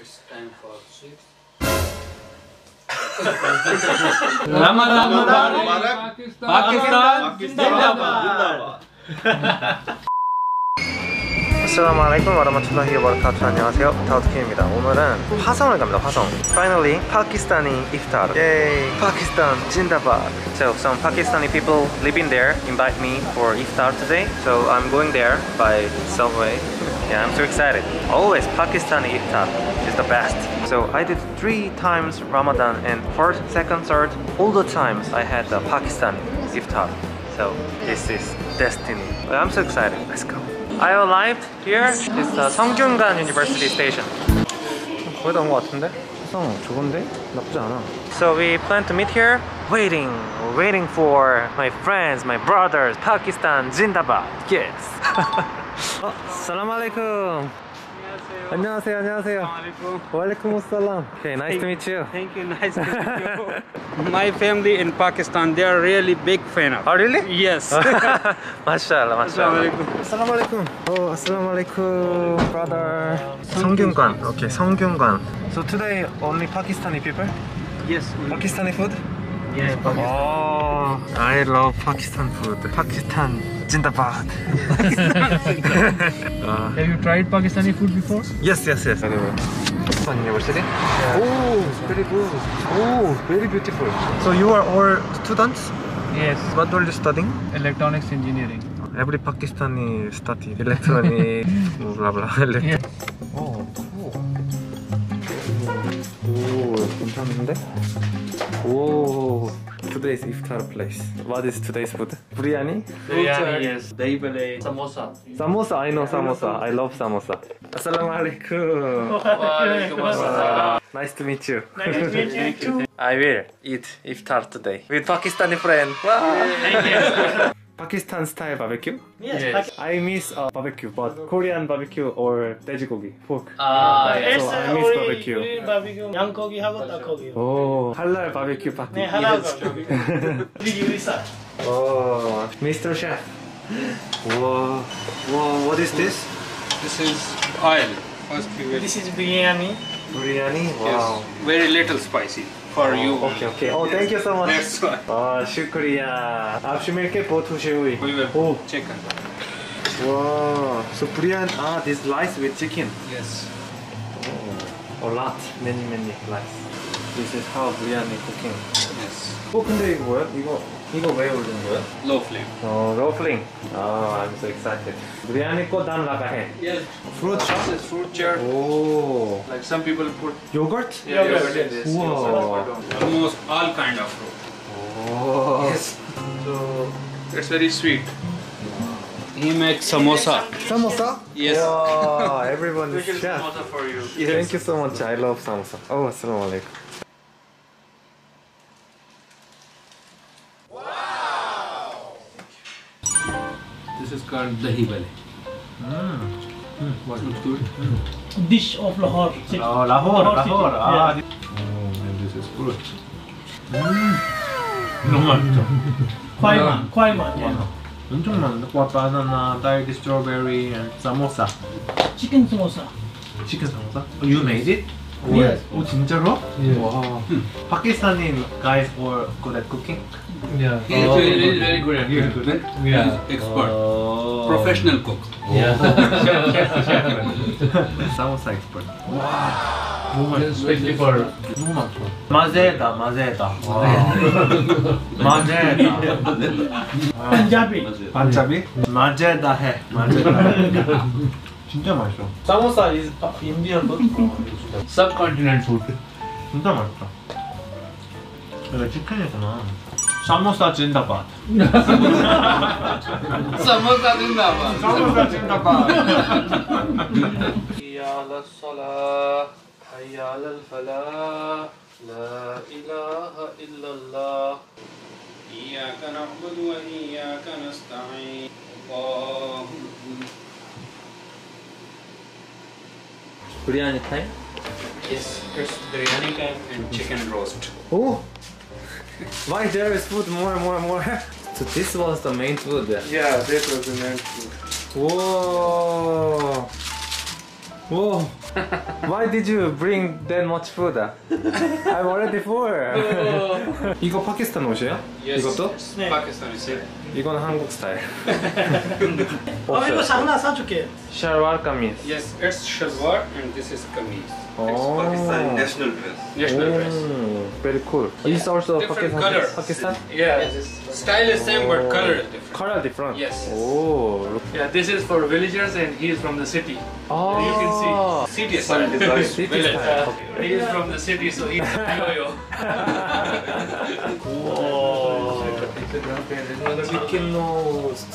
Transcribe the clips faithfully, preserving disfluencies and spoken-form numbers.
It's time for six. Ramadan Mubarak. Pakistan Zindabad. Assalamualaikum warahmatullahi wabarakatuh. 안녕하세요, 다우드킴입니다. 오늘은 화성을 갑니다. 화성. Finally, Pakistani iftar. Yay! Pakistan Zindabad. So some Pakistani people living there invite me for iftar today. So I'm going there by subway. Yeah, I'm so excited. Always Pakistani iftar is the best. So I did three times Ramadan, and first, second, third, all the times I had the Pakistani iftar. So this is destiny. I'm so excited. Let's go. I arrived here. It's the 성균관 University Station. 거의 다 온 것 같은데? 성 좋은데? 나쁘지 않아. So we plan to meet here. Waiting, waiting for my friends, my brothers. Pakistan Zindabad. Yes. 어, 살람 알레이쿰. 안녕하세요. 안녕하세요. Walaikum assalam. Okay, nice to meet you. Thank you, nice to meet you. My family in Pakistan, they are really big fan of. Oh, really? Yes. Mashallah, mashallah. Assalamu alaikum. Oh, assalamu alaikum, brother. 성균관. Okay, 성균관. So today only Pakistani people? Yes. Pakistani food? Yes, Pakistan. Oh, I love Pakistan food. Pakistan Zindabad. uh, Have you tried Pakistani food before? yes, yes, yes. Pakistan University? Yeah. Oh, very good. Oh, very beautiful. So you are all students? Yes. What are you studying? Electronics engineering. Every Pakistani study electronic, blah blah. Yeah. Oh, cool. 오, 괜찮은데? 오, today's iftar place. What is today's food? Biryani? Biryani, yes. Dahi bale, samosa. Samosa, I know samosa. I love samosa. Assalamu alaikum. Walaikum assalam. Nice to meet you. Nice to meet you too. I will eat iftar today with Pakistani friend. Wow. Pakistan style barbecue? Yes. I miss uh, barbecue, but Korean barbecue or 돼지고기, pork. Ah, yes. So I miss barbecue. 우리 바비큐 양고기하고 닭고기. Oh, halal barbecue party. 네, 할랄 바비큐. 우리 요리사. Oh, Mister Chef. Whoa. Whoa, what is this? This is oil. First we will. This is biryani. Biryani? Wow. Yes. Very little spicy for you. Okay, okay. Oh, thank you so much. That's why. Oh, shukriya. आपसे मिलके बहुत खुशी हुई. We will Oh. chicken. Wow. So biryani, ah, this rice with chicken. Yes. Oh, a lot, many, many rice. This is how biryani cooking. Yes. 어, 근데 이거 뭐야? 이거 이거 왜 올린 거야? Low flame. 어, low flame. Oh, I'm so excited. Biryani को दाम लगा है. Yes. Fruit This is fruit jar. Oh. Like some people put Yogurt? yeah, Yogurt, yogurt in this. Wow. Yes. Almost all kind of fruit. Oh. Yes. So it's very sweet. He makes samosa. Samosa? Yes. Wow, everyone is Special chef. samosa for you. Thank you so much. I love samosa. Oh, assalamu alaikum. This is called dahi bale. Mm. What looks good? Dish of Lahore. Oh, Lahore, Lahore. Ah, Yeah. Oh, and this is fruit. 너무 맛있죠? Kwaiman. Kwaiman. Yeah. 엄청 많은데? What banana, 딸기, strawberry, and samosa. Chicken samosa. Chicken samosa? Oh, you made it? Yes. 오, 진짜로? Yes. Wow. Pakistani guys were good at cooking? Yeah. He is very, very, very good at You're cooking. good? Yeah. Expert. Oh. Professional cook. Yeah. 사모사 expert. 와. 너무 맛있어. Especially for 너무 많죠. 마제다, 마제다. 와. 마제다. Punjabi. 반차비? 마제다 해. 마제다 해. 진짜 맛있어. Samosa is Indian food. Subcontinent food. 진짜 맛있다. 이거 치킨이구나. 사모사 진다바. Samosa zindabad. 사모사 진다바. حي على الصلاة حي على الفلاح لا إله إلا الله إياك نعبد وإياك نستعين. اللهم biryani time? Yes, it's biryani time and chicken roast. Oh! Why there is food more and more and more? So this was the main food. Yeah, this was the main food. Whoa! Whoa! Why did you bring that much food? I'm already full. 이거 파키스탄 옷이에요? Yes. 이것도? It's Pakistani silk. 이거는 한국 스타일. 어 이거 하나 사줄게. 샬왈 카미즈. Yes, it's shalwar and this is kameez. Oh. Pakistani national dress. National dress. Very cool. Is also Different Pakistan? color. Pakistan? Yeah, style is same but color is different. Color different. Yes. Oh. Look. Yeah, this is for villagers and he is from the city. Oh. You can see city style. City Village. style. Uh, he is from the city, so he's yo-yo. Chicken roast.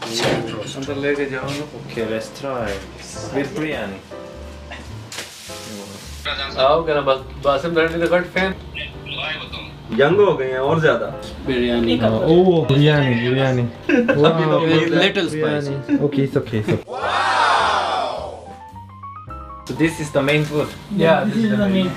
Okay, let's try. With biryani. How can I Basim is a good fan? Young हो गए हैं और ज्यादा Biryani. Oh, biryani, biryani. Wow. Little spicy. Okay, it's okay. It's okay. Wow. So this is the main food. Yeah, This is the main.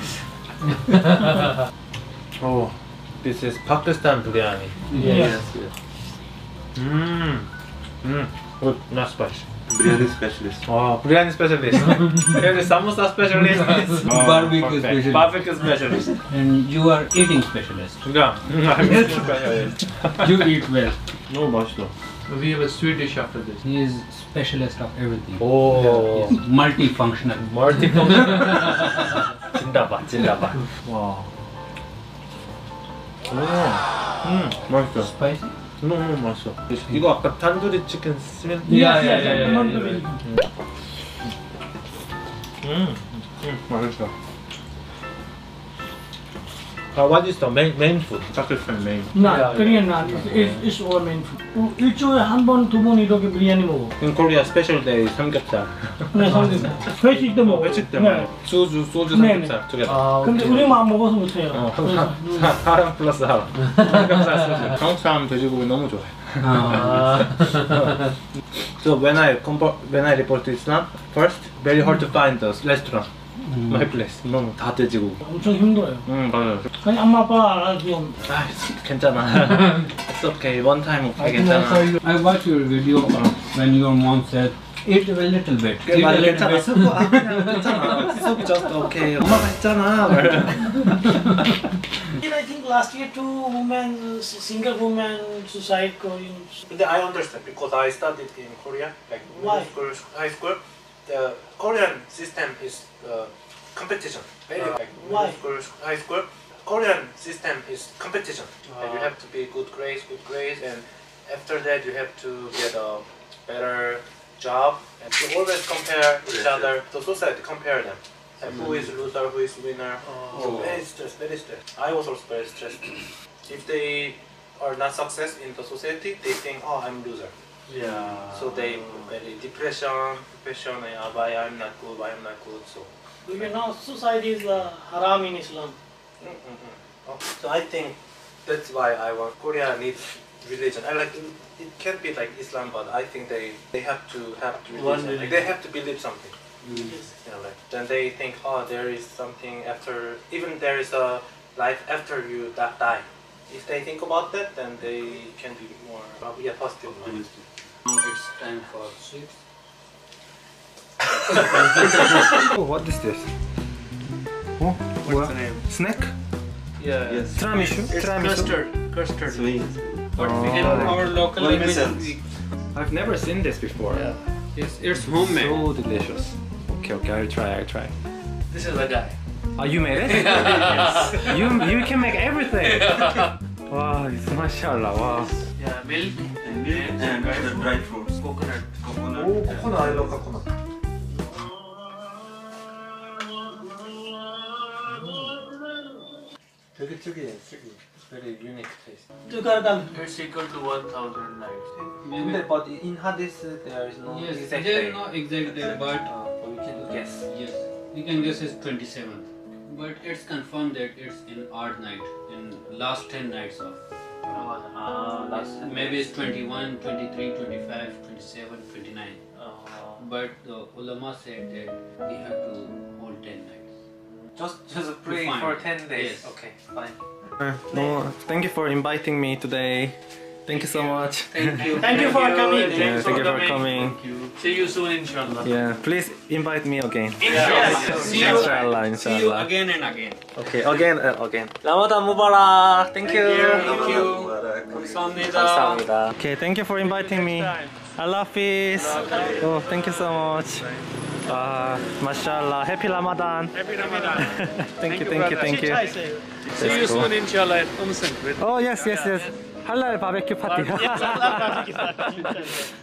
Oh, this is Pakistan biryani. Yes. Mmm. Mmm. Good, not spicy. Biryani specialist Oh, biryani specialist. Here is samosa specialist. Barbecue perfect. specialist. Barbecue specialist. And you are eating specialist. Yeah, I'm a specialist. You eat well. No, 맛있어. We have a sweet dish after this. He is specialist of everything. Oh, Yes. Multifunctional. multiple. 진다바, 진다바. 와. 오, 음, 맛있어. Spicy? 너무 맛있어. 이거 아까 탄두리 치킨 스멜? Yeah, yeah, yeah, yeah, Not the yeah, main. 음, 음, 맛있어. Uh, what is the main main food? Pakistan main. 나 Yeah, Korean 나 is is our main food. 또 일주일에 한 번 두 번 이렇게 비리아니 먹어. In Korea special day 삼겹살. 네, 삼겹살. 회식 때 먹어. 회식 때 네. 소주 소주 네, 삼겹살 두 개. 근데 우리만 안 먹어서 못해요. 어, 그래서 사- 사람 플러스 사람. 삼겹살 소주. 한국 사람 돼지고기 너무 좋아해. So when I compare, when I report to Islam, first very hard to find the restaurant. My place. 너무 다 돼지고기. 엄청 힘들어요. 응 맞아요. 아니 엄마 아빠 알아주면 아 괜찮아. It's okay. One time okay 괜찮아. I watched your video uh, when your mom said, eat a little bit. 그래, Eat a 맞아, little 괜찮아. bit. 수고 아 그냥 괜찮아. 수고 just okay. 엄마가 했잖아. I think last year two women, single woman suicide going. 근데 I understand because I studied in Korea, like Why? middle school, high school. The Korean system is uh, competition. Very like Why? middle school, high school. Korean system is competition. Like you Ah. have to be good grades, good grades, and after that you have to get a better job. And you always compare each other. The society compare them. Like who is loser, who is winner. So very stressed, very stressed. I was also very stressed. If they are not success in the society, they think, oh, I'm loser. Yeah. So they very depression, depression. Yeah, why I'm not good, why I'm not good. So. You know, suicide is uh, haram in Islam. Mm-mm-mm. Oh, so I think that's why I want Korea needs religion. I like it can't be like Islam, but I think they they have to have religion. Like they have to believe something. Yes. You know, like then they think, oh, there is something after. Even there is a life after you da- die. If they think about that, then they can be more uh, yeah, positive. Mind. Now it's time for sweets. Oh, what is this? Oh, What's the name? Snack? Yeah. Yes. Tiramisu. It's Tiramisu. custard. Custard. Sweet. But Oh. in our local One language, essence. we- I've never seen this before. yeah. It's, it's homemade. So delicious. Okay, okay, I'll try. I'll try. This is a guy. Oh, you made it? You you can make everything. Wow, it's mashallah. Wow. Yeah, milk And milk and the dry fruits. coconut. Coconut. Oh, coconut. I love coconut. 되게 특이해, 특이. Very unique taste. 뜨거운 It's equal to one thousand nights. 근데 but in Hadith there is no Yes, exact there day. is no exact day, but Uh, but we can guess. yes, we can guess it's twenty-seventh. But it's confirmed that it's in odd night, in last ten nights of Ramadan. Ah, last ten Maybe nights. it's twenty-one, twenty-three, twenty-five, twenty-seven, twenty-nine. Uh, But the ulama said that we have to hold ten nights. just just pray Fine. for ten days. Yes. Okay, fine. No, thank you for inviting me today. Thank you so much. Thank you. Thank you for coming. Yeah, thank you for coming. See you soon, inshallah. Yeah, please invite me again. Yes. See you. Inshallah, See you inshallah. again and again. Okay, again, uh, again. Ramadan Mubarak. Thank you. Thank you. 감사합니다. 감사합니다. Okay, thank you for inviting me. Allah Hafiz. Oh, thank you so much. Ah, mashallah. Happy Ramadan. Happy Ramadan. Thank you, thank you, thank you. See you soon, inshallah, at Umsan. Oh, yes, yes, yes. Halal barbecue party. Yes, Allah,